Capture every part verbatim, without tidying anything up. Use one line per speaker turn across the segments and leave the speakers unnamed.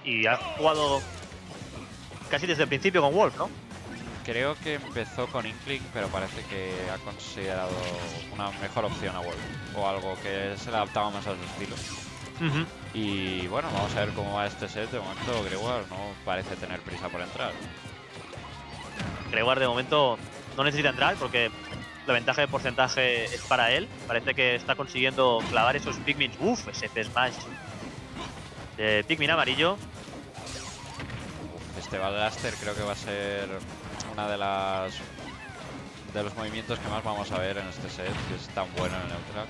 y ha jugado casi desde el principio con Wolf, ¿no?
Creo que empezó con Inkling, pero parece que ha considerado una mejor opción a Wolf. O algo que se le adaptaba más a su estilo.
Uh-huh.
Y bueno, vamos a ver cómo va este set. De momento Gregoire no parece tener prisa por entrar.
Gregoire de momento no necesita entrar porque la ventaja de porcentaje es para él. Parece que está consiguiendo clavar esos Pikmin. Uf, ese F-Smash de Pikmin amarillo.
Uf, este Blaster creo que va a ser una de las de los movimientos que más vamos a ver en este set, que es tan bueno en el neutral.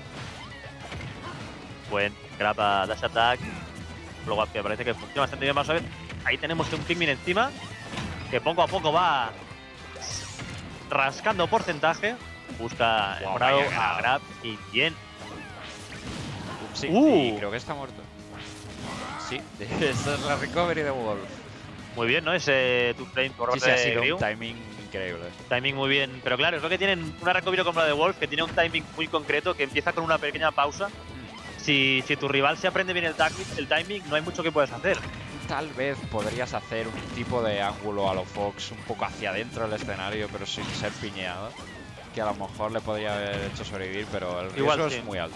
Buen grab a Dash Attack. Luego que parece que funciona bastante bien. Vamos a ver. Ahí tenemos un Pikmin encima que poco a poco va rascando porcentaje. Busca el
Wow,
morado
vaya
a grab y bien.
Sí,
Uh.
y creo que está muerto. Sí, esta es la recovery de Wolf.
Muy bien, ¿no? Ese two frame por
Sí,
parte
sí, ha
de
sido
Grew.
un timing increíble.
Timing muy bien. Pero claro, es lo que tienen una recovery como la de Wolf, que tiene un timing muy concreto, que empieza con una pequeña pausa. Si, si tu rival se aprende bien el, el timing, no hay mucho que puedas hacer.
Tal vez podrías hacer un tipo de ángulo a lo Fox un poco hacia adentro del escenario, pero sin ser piñeado. Que a lo mejor le podría haber hecho sobrevivir, pero el riesgo
Igual sí.
es muy alto.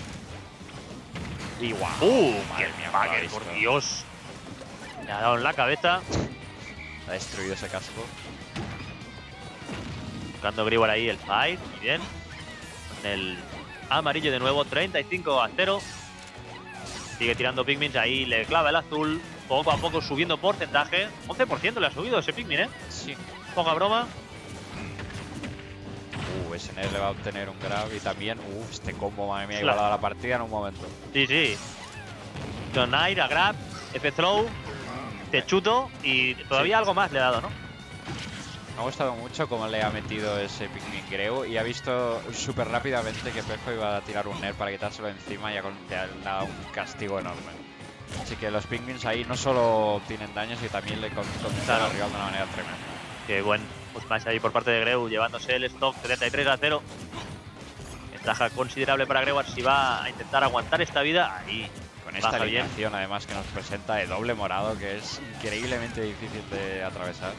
Igual.
¡Uh!
Madre
¡Qué
mía, cómo lo ha
bagger,
visto.
por Dios! Le ha dado en la cabeza.
Ha destruido ese casco.
Buscando Gregoire ahí el fight. Muy bien. En el amarillo de nuevo, treinta y cinco a cero. Sigue tirando Pikmin, ahí le clava el azul. Poco a poco subiendo porcentaje. once por ciento le ha subido ese Pikmin, ¿eh?
Sí.
Poca broma.
Uh, S N le va a obtener un grab y también, uh, este combo, madre mía, ha
Claro.
igualado la partida en un momento.
Sí, sí. Donair a grab, F-throw, te chuto y todavía
Sí.
algo más le ha dado, ¿no?
Me ha gustado mucho cómo le ha metido ese Pikmin Greu y ha visto súper rápidamente que Pejo iba a tirar un Nair para quitárselo encima y ha con- le ha dado un castigo enorme. Así que los Pikmins ahí no solo obtienen daños, sino también le con- condenan
Claro.
al rival de una manera tremenda.
Qué buen smash ahí por parte de Greu, llevándose el stock setenta y tres a cero. Ventaja considerable para Gregoire si va a intentar aguantar esta vida. Ahí
Con esta
baja bien.
alineación además que nos presenta de doble morado, que es increíblemente difícil de atravesar.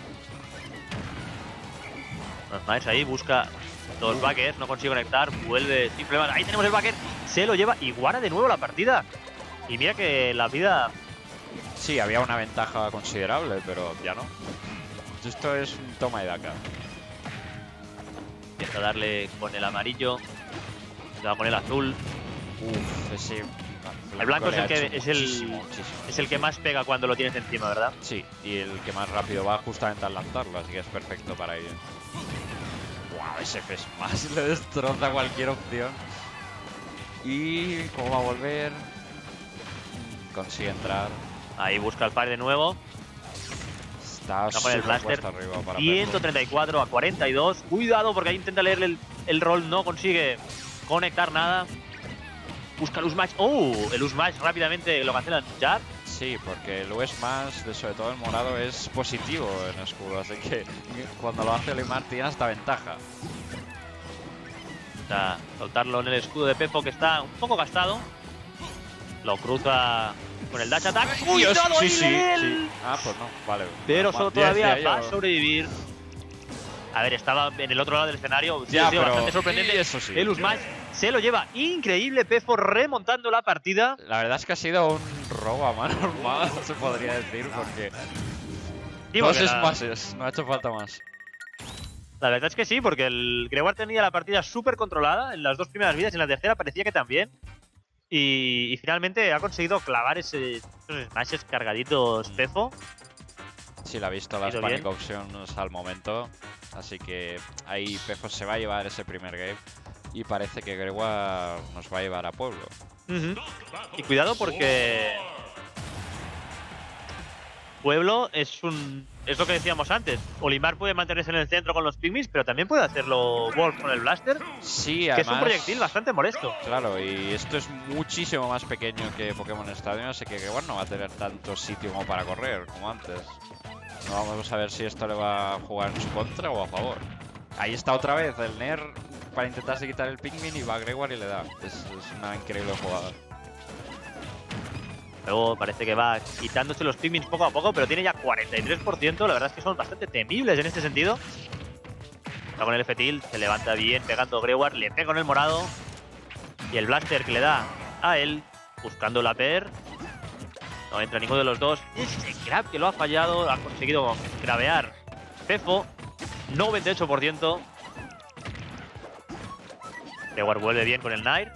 Smash ahí busca dos backers, no consigue conectar, vuelve sin problemas. Ahí tenemos el backer, se lo lleva y guarda de nuevo la partida. Y mira que la vida.
Sí, había una ventaja considerable, pero ya no. Esto es un toma y daca.
Empieza a darle con el amarillo, se va con el azul.
Uf, ese
El blanco es
le
el
ha
que
hecho
es el,
muchísimo, muchísimo.
es el que más pega cuando lo tienes encima, ¿verdad?
Sí, y el que más rápido va justamente al lanzarlo, así que es perfecto para ello. Wow, ese F-Smash le destroza cualquier opción. Y cómo va a volver. Consigue entrar.
Ahí busca el par de nuevo.
Está
Está con el
súper
blaster.
cuesta arriba para
ciento treinta y cuatro a cuarenta y dos. Cuidado porque ahí intenta leerle el, el rol, no consigue conectar nada. Busca el Usmash. ¡Oh! El Usmash rápidamente lo cancelan ya.
Sí, porque el U-Smash, de sobre todo el morado, es positivo en escudo, así que cuando lo hace Olimar tiene hasta ventaja.
Intenta soltarlo en el escudo de Pefo que está un poco gastado. Lo cruza con el dash attack.
Dios,
¡Cuidado
sí,
ahí,
sí,
Lelel!
sí. Ah, pues no, vale.
Pero
Normal.
solo
Ya
todavía
decía
va a
yo.
sobrevivir. A ver, estaba en el otro lado del escenario. Sí,
Ya,
ha sido
pero-
bastante sorprendente.
y eso sí.
El Usmash se lo lleva increíble. Pefo remontando la partida.
La verdad es que ha sido un robo a mano armada, se podría decir, porque
Digo
dos
que la-
smashes, no ha hecho falta más.
La verdad es que sí, porque el Gregoire tenía la partida súper controlada en las dos primeras vidas y en la tercera parecía que también. Y, y finalmente ha conseguido clavar ese, esos smashes cargaditos Pefo.
Sí, la ha visto las
ido
panic
bien.
options al momento, así que ahí Pejo se va a llevar ese primer game y parece que Gregoire nos va a llevar a Pueblo.
Ujú. Y cuidado porque Pueblo es un es lo que decíamos antes. Olimar puede mantenerse en el centro con los Pygmies, pero también puede hacerlo Wolf con el Blaster,
Sí,
que
además,
es un proyectil bastante molesto.
Claro, y esto es muchísimo más pequeño que Pokémon Stadium, así que Gregoire no va a tener tanto sitio como para correr como antes. No vamos a ver si esto le va a jugar en su contra o a favor. Ahí está otra vez el Nair para intentarse quitar el Pikmin y va Gregoire y le da. Es, es una increíble jugada.
Luego parece que va quitándose los Pikmin poco a poco, pero tiene ya cuarenta y tres por ciento. La verdad es que son bastante temibles en este sentido. Está con el F-Tilt, se levanta bien pegando Greward, le pega con el morado. Y el Blaster que le da a él, buscando la Per. No entra ninguno de los dos. Ese grab que lo ha fallado, ha conseguido grabear Pefo, noventa y ocho por ciento. Greward vuelve bien con el Nair.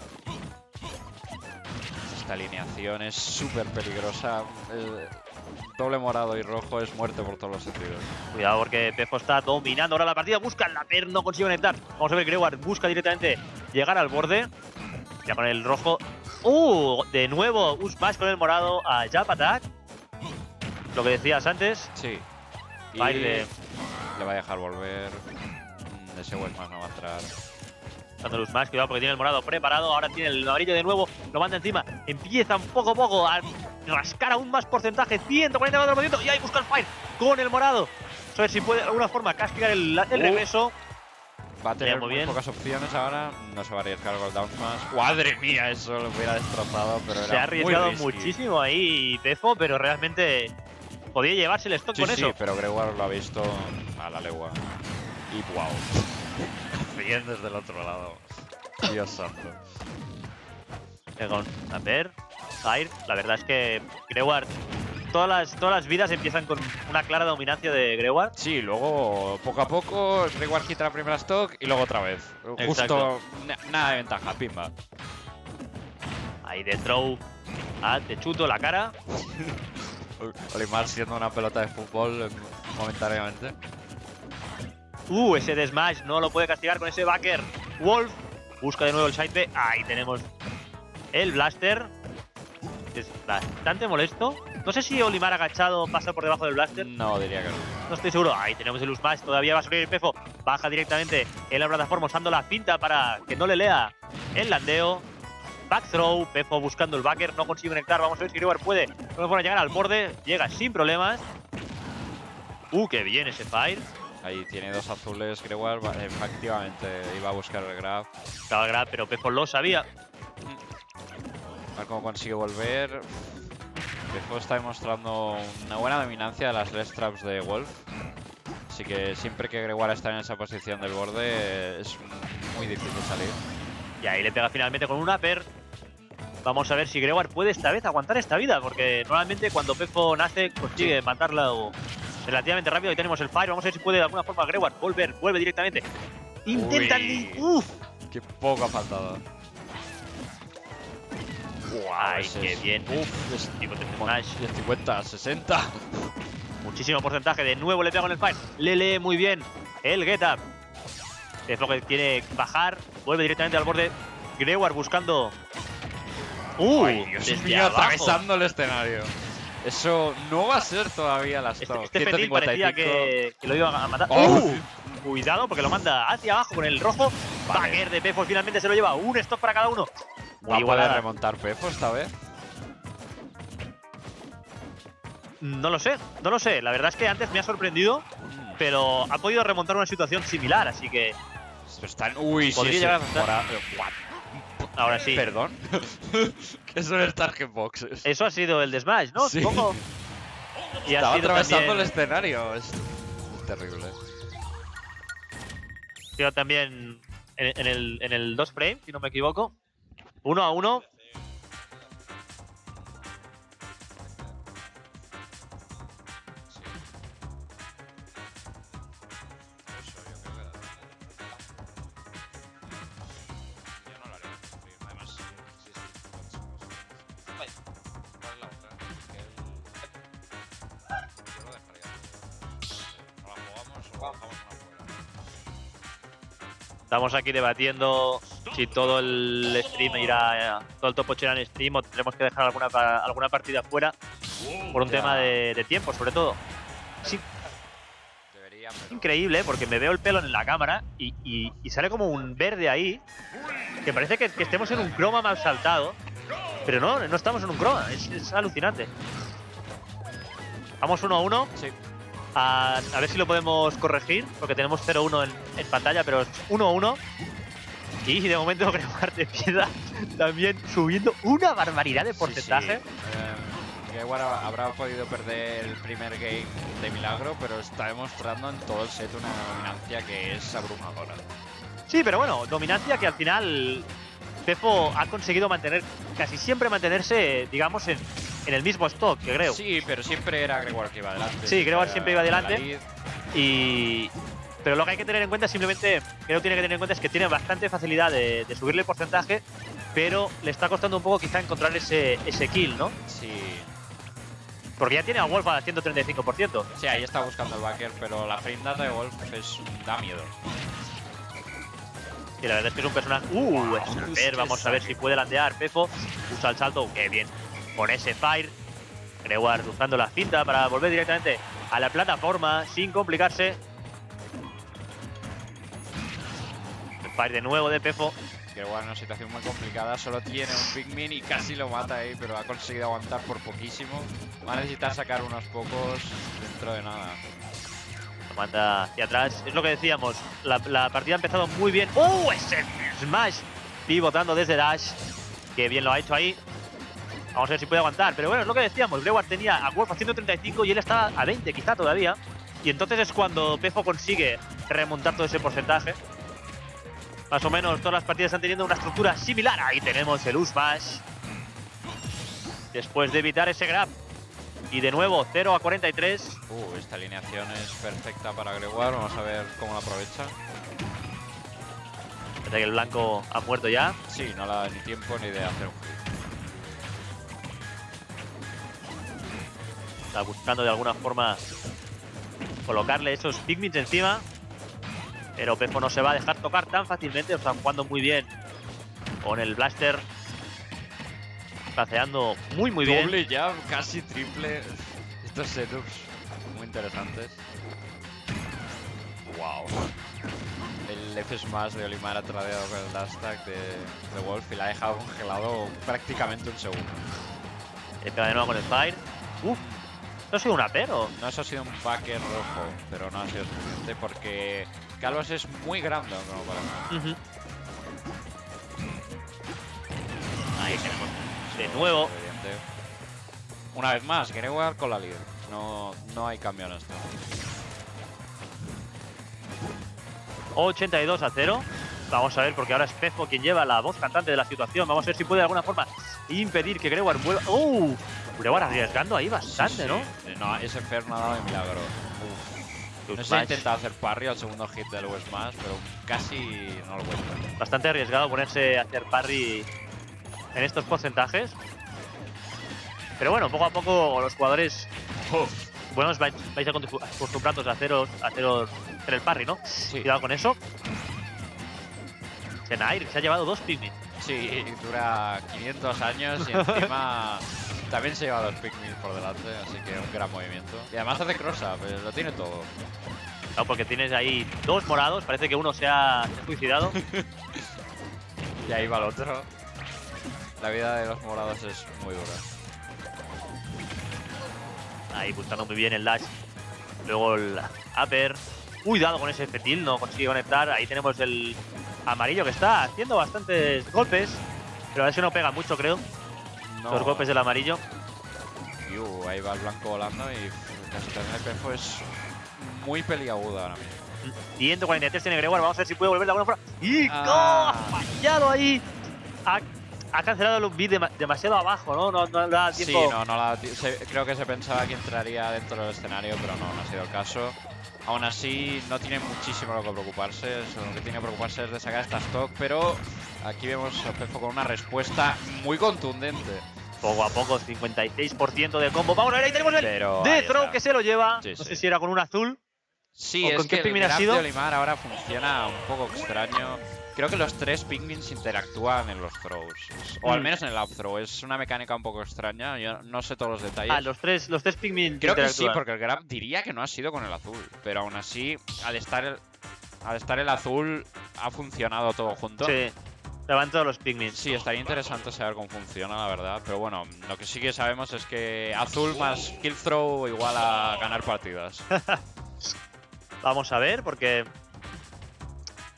Esta alineación es súper peligrosa. El doble morado y rojo es muerte por todos los sentidos.
Cuidado porque Pefo está dominando ahora la partida. Busca la Per, no consigue conectar. Vamos a ver, Greward busca directamente llegar al borde. Ya con el rojo. ¡Uh! De nuevo, un smash con el morado a Jab Attack. Lo que decías antes.
Sí. Y
Baile.
le va a dejar volver. Ese Westman no va a entrar.
Dando el smash, cuidado porque tiene el morado preparado. Ahora tiene el amarillo de nuevo. Lo manda encima. Empiezan poco a poco a rascar aún más porcentaje. ciento cuarenta y cuatro por ciento. Y ahí busca el Fire con el morado. A ver si puede de alguna forma castigar el, el regreso.
Va a tener
muy
muy
bien.
pocas opciones ahora. No se va a arriesgar con el down smash. ¡Madre mía! Eso lo hubiera destrozado, pero
Se
era
ha arriesgado
muy risky.
muchísimo ahí Pefo, pero realmente podía llevarse el stock
Sí,
con
sí,
eso.
pero Greward lo ha visto a la legua. Y wow. Bien desde el otro lado. Dios santo.
Con a ver, Fire. La verdad es que Greward, todas las, todas las vidas empiezan con una clara dominancia de Greward.
Sí, luego poco a poco Greward quita la primera stock y luego otra vez.
Exacto.
Justo na- nada de ventaja, pimba.
Ahí de throw a Te chuto la cara.
Olimar siendo una pelota de fútbol eh, momentáneamente.
Uh, ese de Smash no lo puede castigar con ese backer. Wolf busca de nuevo el side B. Ahí tenemos el Blaster. Es bastante molesto. No sé si Olimar agachado pasa por debajo del Blaster.
No, diría que no.
No estoy seguro. Ahí tenemos el Smash. Todavía va a subir el Pefo. Baja directamente en la plataforma usando la pinta para que no le lea el landeo. Back throw. Pefo buscando el backer. No consigue conectar. Vamos a ver si Greward puede. No puede llegar al borde. Llega sin problemas. Uh, qué bien ese Fire.
Ahí tiene dos azules. Greward va- efectivamente iba a buscar el grab.
Estaba el grab, pero Pefo lo sabía.
A ver cómo consigue volver. Pefo está demostrando una buena dominancia de las less traps de Wolf. Así que siempre que Greward está en esa posición del borde eh, es muy difícil salir.
Y ahí le pega finalmente con un upper. Vamos a ver si Greward puede esta vez aguantar esta vida, porque normalmente cuando Pefo nace consigue matarla relativamente rápido. Ahí tenemos el Fire. Vamos a ver si puede de alguna forma Greward volver. Vuelve directamente. Intentan.
Uy.
¡Uf!
Qué poco ha faltado.
¡Ay,
ese
qué
es-
bien!
Uf, es
Tipo de smash.
diez cincuenta, sesenta.
Muchísimo porcentaje. De nuevo le pega con el Fire. Le lee muy bien el get up. Pefo que quiere bajar. Vuelve directamente al borde. Greward buscando. ¡Uh!
Ay, Dios
desde
mío,
abajo.
atravesando el escenario. Eso no va a ser todavía la
Este,
stock.
este Petit parecía que, que lo iba a matar.
Oh.
¡Uh! Cuidado porque lo manda hacia abajo con el rojo.
Vale.
Backer de Pefo finalmente se lo lleva. Un stock para cada uno.
¿Va
Muy
a poder
igualada.
remontar Pefo esta vez?
No lo sé, no lo sé. La verdad es que antes me ha sorprendido, pero ha podido remontar una situación similar, así que
Esto están... Uy, sí,
Podría
sí.
llegar a aceptar.
Mora- What?
ahora sí.
Perdón. ¿Qué son el target boxes?
Eso ha sido el de Smash, ¿no?
Sí.
Supongo. Y ha
Estaba
sido
atravesando
también,
el escenario. Es, es terrible.
ha sido también en, en el, en el dos frame, si no me equivoco. Uno a uno. Estamos aquí debatiendo si todo el stream irá, todo el top ocho irá en stream o tendremos que dejar alguna, pa- alguna partida fuera por un
Ya.
tema de, de tiempo, sobre todo. Sí,
Debería, pero...
increíble porque me veo el pelo en la cámara y, y- y sale como un verde ahí que parece que, que estemos en un croma mal saltado, pero no, no estamos en un croma, es, es alucinante. Vamos uno a uno.
Sí.
A, a ver si lo podemos corregir, porque tenemos cero uno en, en pantalla, pero es uno a uno. Y de momento Greward de piedra también subiendo una barbaridad de porcentaje.
Sí, sí. Eh, Greywar habrá podido perder el primer game de milagro, pero está demostrando en todo el set una dominancia que es abrumadora.
Sí, pero bueno, dominancia que al final Pefo ha conseguido mantener, casi siempre mantenerse, digamos, en, en el mismo stock que Greu.
Sí, pero siempre era Greywar que iba adelante.
Sí, Greywar siempre iba adelante. Y... Pero lo que hay que tener en cuenta simplemente, Greu tiene que tener en cuenta es que tiene bastante facilidad de, de subirle el porcentaje, pero le está costando un poco quizá encontrar ese, ese kill, ¿no?
Sí.
Porque ya tiene a Wolf al ciento treinta y cinco por ciento.
Sí, ahí está buscando el backer, pero la frame data de Wolf es, da miedo.
Y la verdad es que es un personaje... ¡Uh! A ver, vamos a ver si puede landear. Pefo usa el salto. ¡Qué bien! Con ese fire. Greywar usando la cinta para volver directamente a la plataforma sin complicarse. El fire de nuevo de Pefo.
Greywar en una situación muy complicada. Solo tiene un Pikmin y casi lo mata ahí, pero ha conseguido aguantar por poquísimo. Va a necesitar sacar unos pocos dentro de nada.
Lo manda hacia atrás. Es lo que decíamos. La, la partida ha empezado muy bien. ¡Oh! Ese smash. Pivotando desde Dash. Qué bien lo ha hecho ahí. Vamos a ver si puede aguantar. Pero bueno, es lo que decíamos. Greywar tenía a Wolf a ciento treinta y cinco y él está a veinte quizá todavía. Y entonces es cuando Pefo consigue remontar todo ese porcentaje. Más o menos todas las partidas están teniendo una estructura similar. Ahí tenemos el U-Smash. Después de evitar ese grab. Y de nuevo, cero a cuarenta y tres.
Uh, esta alineación es perfecta para Greywar. Vamos a ver cómo la aprovecha.
Parece que el blanco ha muerto ya.
Sí, no le da ni tiempo ni de hacer un hit.
Está buscando de alguna forma colocarle esos Pikmins encima. Pero Pefo no se va a dejar tocar tan fácilmente. Está jugando muy bien con el blaster. Paseando muy muy bien.
Doble jab, casi triple. Estos setups muy interesantes. Wow. El F smash de Olimar ha tradeado con el dash tag de, de Wolf y la ha dejado congelado prácticamente un segundo.
Le pega de nuevo con el fire. Uf. ¿Esto ha sido un upper o?
No, eso ha sido un backer rojo, pero no ha sido suficiente porque Calvas es muy grande como para nada.
Uh-huh. Ahí tenemos de nuevo.
Evidente. Una vez más, Greywar con la líder. No, no hay cambio en esto.
ochenta y dos a cero. Vamos a ver, porque ahora es Pefo quien lleva la voz cantante de la situación. Vamos a ver si puede de alguna forma impedir que Greywar vuelva. ¡Uh! Greywar arriesgando ahí bastante,
sí, sí.
¿no?
No, ese Fer no ha dado de milagro. Uf. No sé si ha intentado hacer parry al segundo hit del U-Smash, pero casi no lo cuenta.
Bastante arriesgado ponerse a hacer parry en estos porcentajes. Pero bueno, poco a poco los jugadores uf, buenos vais, vais acostumbrados a haceros, a haceros hacer el parry, ¿no?
Sí.
Cuidado con eso. Senair se ha llevado dos Pikmin.
Sí, dura quinientos años y encima también se lleva dos Pikmin por delante, así que un gran movimiento. Y además hace cross-up, lo tiene todo.
No, porque tienes ahí dos morados, parece que uno se ha suicidado.
Y ahí va el otro. La vida de los morados es muy dura.
Ahí buscando muy bien el dash. Luego el upper. Cuidado con ese fetil, no consigue conectar. Ahí tenemos el amarillo que está haciendo bastantes golpes. Pero a ver si no pega mucho, creo. No. Los golpes del amarillo.
Y uh, ahí va el blanco volando y la situación de Pefo es muy peliaguda ahora mismo.
ciento cuarenta y tres tiene Greywar, vamos a ver si puede volver de alguna forma. ¡Y
ah.
¡Oh! Fallado ahí! Ha, ha cancelado el beat dem demasiado abajo, ¿no? No, no le da tiempo.
Sí, no, no la, se, creo que se pensaba que entraría dentro del escenario, pero no, no ha sido el caso. Aún así, no tiene muchísimo lo que preocuparse. Lo que tiene que preocuparse es de sacar esta stock, pero aquí vemos a Pefo con una respuesta muy contundente.
Poco a poco, cincuenta y seis por ciento de combo. Vamos a ver, ahí tenemos el
pero
Death Throw que se lo lleva.
Sí,
no
sí.
sé si era con un azul.
Sí,
¿O
es
con
que
qué Pikmin
el
ha
grab
sido?
de Olimar ahora funciona un poco extraño. Creo que los tres Pikmins interactúan en los throws. O mm. al menos en el up throw. Es una mecánica un poco extraña. Yo no sé todos los detalles.
Ah, los tres, los tres Pikmin
Creo que sí, porque el grab diría que no ha sido con el azul. Pero aún así, al estar el, al estar el azul, ha funcionado todo junto.
Sí, van todos los Pikmin.
Sí, estaría interesante saber cómo funciona, la verdad. Pero bueno, lo que sí que sabemos es que azul más kill throw igual a ganar partidas.
Vamos a ver, porque...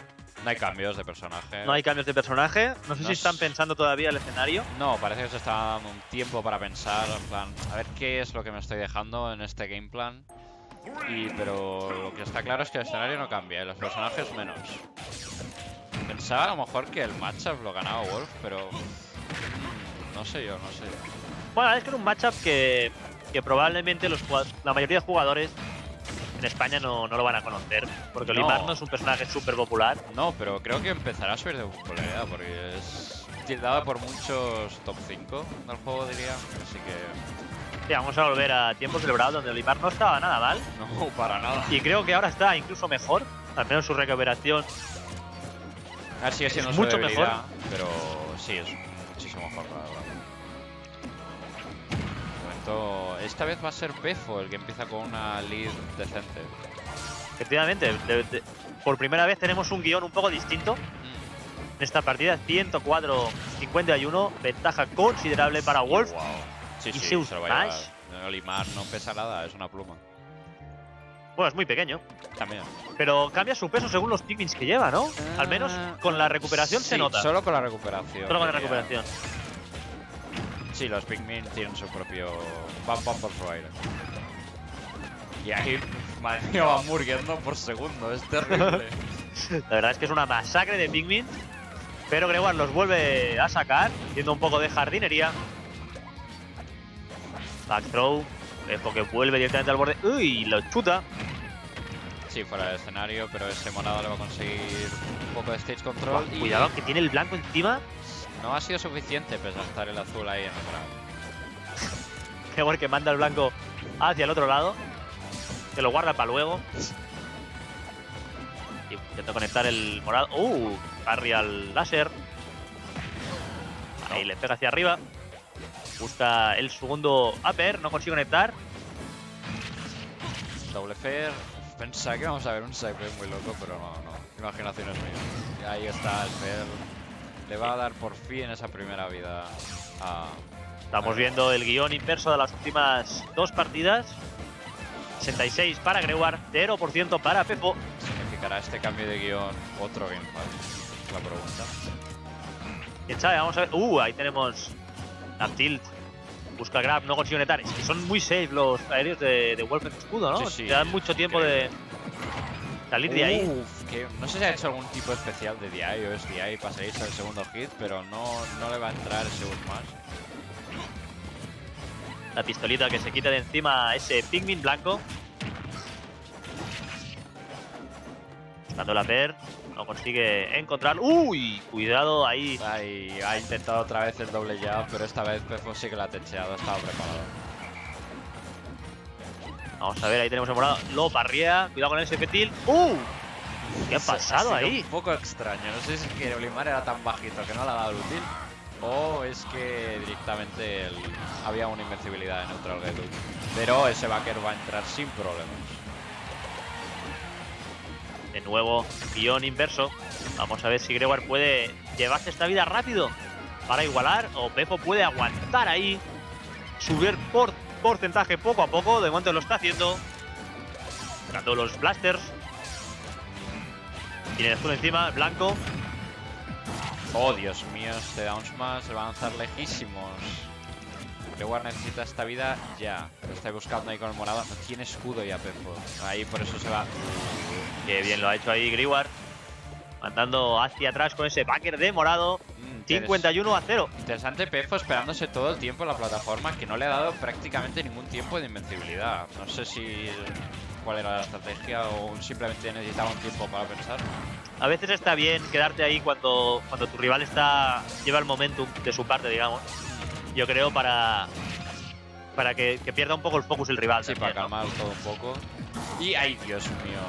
No hay cambios de personaje.
No hay cambios de personaje. No sé
No
si están
es-
pensando todavía el escenario.
No, parece que se está dando un tiempo para pensar, en plan, a ver qué es lo que me estoy dejando en este game plan. Y, pero lo que está claro es que el escenario no cambia y los personajes menos. Pensaba a lo mejor que el matchup lo ganaba Wolf, pero mm, no sé yo, no sé yo.
Bueno, es que era un matchup que, que probablemente los, jugad- la mayoría de jugadores en España no, no lo van a conocer. Porque
No.
Olimar no es un personaje súper popular.
No, pero creo que empezará a subir de popularidad porque es tildado por muchos top cinco del juego, diría. Así que
Sí, vamos a volver a tiempos celebrados donde Olimar no estaba nada mal.
no, para nada.
Y creo que ahora está incluso mejor. Al menos su recuperación.
A ver, sigue siendo
Es
su
mucho
debilidad, pero sí, es muchísimo mejor, la verdad. De momento, esta vez va a ser Pefo el que empieza con una lead decente.
Efectivamente, de- de- por primera vez tenemos un guión un poco distinto.
Mm.
En esta partida, ciento cuatro a cincuenta y uno. Ventaja considerable para Wolf.
Wow. Sí,
Y
sí,
Zeus
se lo va a llevar.
Smash.
Olimar no pesa nada, es una pluma.
Bueno, es muy pequeño.
También.
Pero cambia su peso según los Pikmins que lleva, ¿no? Al menos con la recuperación se
Sí,
nota.
Solo con la recuperación.
Solo con la
diría.
recuperación.
Sí, los Pikmin tienen su propio bump bump por su aire. Y ahí, madre mía, van muriendo por segundo, es terrible.
La verdad es que es una masacre de Pikmin. Pero Gregoire los vuelve a sacar, haciendo un poco de jardinería. Back throw. Pefo que vuelve directamente al borde. ¡Uy! Lo chuta.
Sí, fuera del escenario, pero ese morado le va a conseguir un poco de stage control.
Buah,
y
cuidado, que tiene el blanco encima.
no ha sido suficiente pese a estar el azul ahí en el morado.
Gregoire que manda el blanco hacia el otro lado. Que lo guarda para luego. Y intenta conectar el morado. ¡Uh! Parry al láser. Ahí le pega hacia arriba. Busca el segundo upper. No consigue conectar.
Doble fair. Pensaba que íbamos a ver un side muy loco, pero no, no. Imaginaciones mías. Y ahí está el fair. Le va a dar por fin esa primera vida a...
Estamos viendo el guión inverso de las últimas dos partidas. sesenta y seis para Gregoire, cero por ciento para Pefo.
¿Significará este cambio de guión otro gamepad? Es la pregunta.
¿Quién sabe? Vamos a ver. Uh, ahí tenemos Up tilt. Busca grab, no consigue conectar. Es que son muy safe los aéreos de, de Wolf en escudo, ¿no?
Sí, sí,
Te dan mucho tiempo de salir de ahí.
Uf, que no sé si ha hecho algún tipo especial de D I o es D I para salirse al segundo hit, pero no, no le va a entrar ese Smash.
La pistolita que se quita de encima a ese Pikmin blanco. Buscando la per. No consigue encontrar. ¡Uy! Cuidado ahí.
Ay, ha intentado otra vez el doble jab, pero esta vez Pefo sí que la ha techeado, estaba preparado.
Vamos a ver, ahí tenemos el morado. Lo parría. Cuidado con ese fetil. ¡Uh! ¿Qué ha
Eso
pasado
ha sido
ahí?
Un poco extraño. No sé si es que Olimar era tan bajito que no le ha dado el útil. O es que directamente el- había una invencibilidad de neutral Gedu. Pero ese backer va a entrar sin problemas.
De nuevo, guión inverso. Vamos a ver si Gregoire puede llevarse esta vida rápido para igualar. O Pefo puede aguantar ahí. Subir por porcentaje poco a poco. De momento lo está haciendo. Sacando los blasters. Tiene el azul encima, el blanco.
Oh, Dios mío, este down smash se va a lanzar lejísimos. Gregoire necesita esta vida ya. Lo está buscando ahí con el morado. No tiene escudo ya, Pefo. Ahí por eso se va.
Qué bien lo ha hecho ahí Gregoire. Mandando hacia atrás con ese backer de morado.
Mm,
cincuenta y uno a cero.
Interesante Pefo esperándose todo el tiempo en la plataforma, que no le ha dado prácticamente ningún tiempo de invencibilidad. No sé si cuál era la estrategia o simplemente necesitaba un tiempo para pensar.
A veces está bien quedarte ahí cuando, cuando tu rival está lleva el momentum de su parte, digamos. Yo creo para para que, que pierda un poco el focus el rival.
Sí,
también,
para
¿no?
calmar todo un poco. Y ¡ay, Dios mío!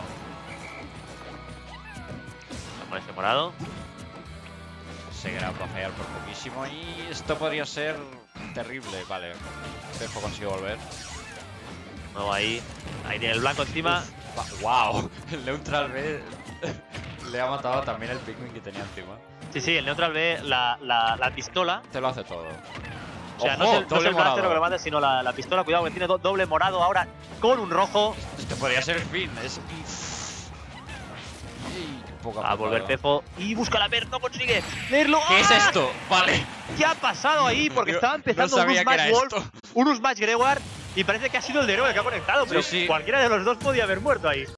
Con ese morado.
Se grab va a fallar por poquísimo y esto podría ser terrible. Vale, Pefo consiguió volver.
Nuevo ahí. Ahí tiene el blanco encima.
¡Wow! El neutral B le ha matado también el Pikmin que tenía encima.
Sí, sí, el neutral B, la, la, la pistola.
Te lo hace todo.
O sea, no
¡Ojo!
es el, no es
Doble
el blaster lo que
morado.
lo mata, sino la, la pistola. Cuidado que tiene do- doble morado ahora con un rojo.
Esto podría ser el fin. Es... poco
A volver Tefo y busca la Mer, no consigue verlo.
¿Qué es
¡Ah!
esto? Vale.
¿Qué ha pasado ahí? Porque
Yo
estaba
no
empezando
sabía
un
que era
Match Wolf,
esto.
un Match Greyward y parece que ha sido el de Nero el que ha conectado, pero
Sí, sí.
cualquiera de los dos podía haber muerto ahí.